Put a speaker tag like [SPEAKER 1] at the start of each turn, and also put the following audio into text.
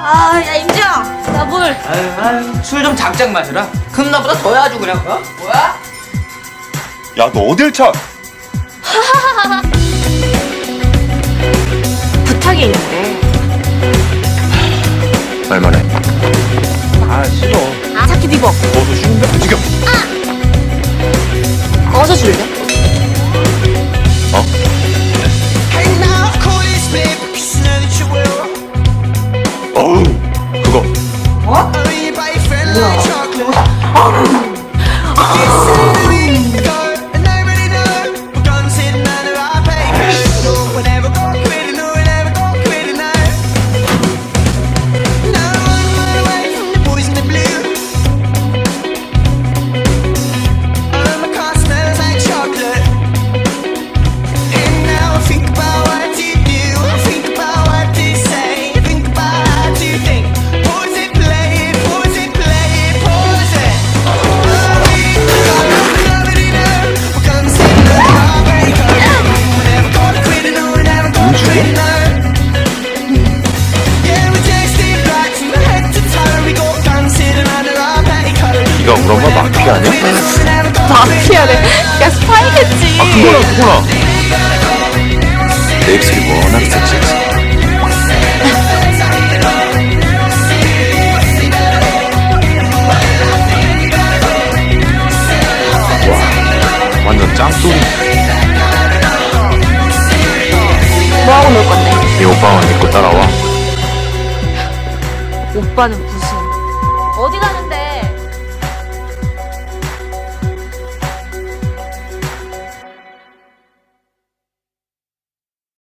[SPEAKER 1] 야, 임지영! 나 물!
[SPEAKER 2] 술 좀 작작 마셔라. 금 나보다 더야 아주 그냥. 뭐야?
[SPEAKER 3] 야, 너 어딜 차?
[SPEAKER 1] 부탁이 있는데.
[SPEAKER 3] 말만 해. 싫어.
[SPEAKER 1] 자켓 입어.
[SPEAKER 3] 너도 쉬운데? 움직여.
[SPEAKER 1] 어서 줄래?
[SPEAKER 3] 어우, 그거.
[SPEAKER 1] 뭐?
[SPEAKER 3] 네가 우리 엄마 마피아 아니야?
[SPEAKER 1] 마피아래. 야, 스파이겠지.
[SPEAKER 3] 그거나. 내 입술이 워낙 섹시해서. 와, 완전 짱돌이.
[SPEAKER 1] 뭐하고 놀 건데?
[SPEAKER 3] 네 오빠만 믿고 따라와.
[SPEAKER 1] 오빠는